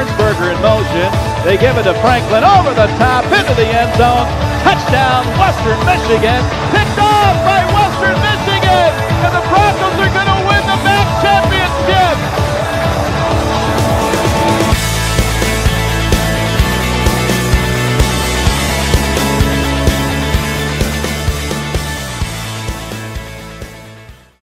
Hornsberger in motion. They give it to Franklin over the top into the end zone. Touchdown, Western Michigan. Picked off by Western Michigan. And the